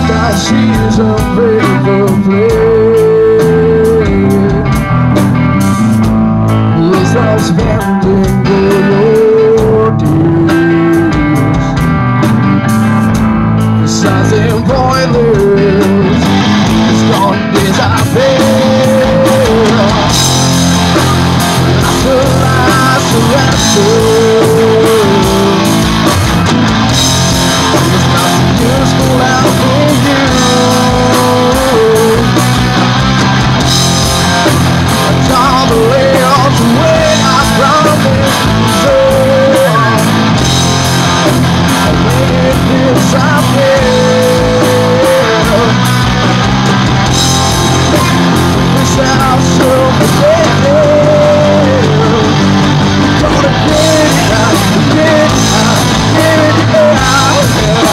that she's a paper plane. Is that spending all your days? Something pointless, it's gone disappear. After last surrender, there's nothing useful out for you. It's all the way on the way I promised you. I made it disappear. Wish I should forget it. Gonna get it out, get it out, get it out, yeah.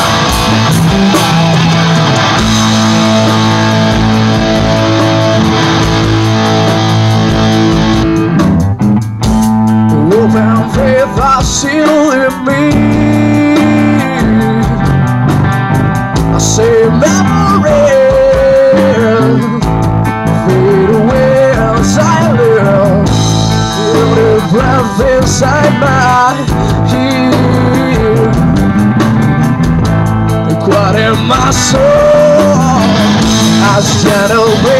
Hope and faith are still in me. I say memories fade away as I live. Every breath inside my ear, quiet in my soul as generations